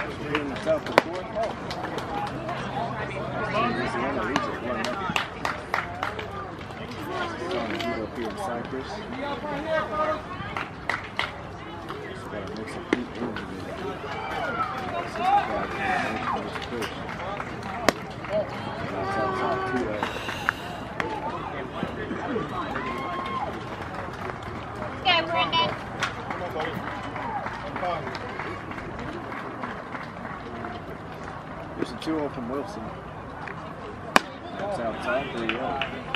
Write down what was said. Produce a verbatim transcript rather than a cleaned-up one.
Getting the South Dakota. Louisiana leads it one nothing. Trying to heat up here in Cyprus. Just gotta make some heat rooms in there. That's on top too. Yeah, Brendan. Here's a two-oh from Wilson. That's outside, three oh.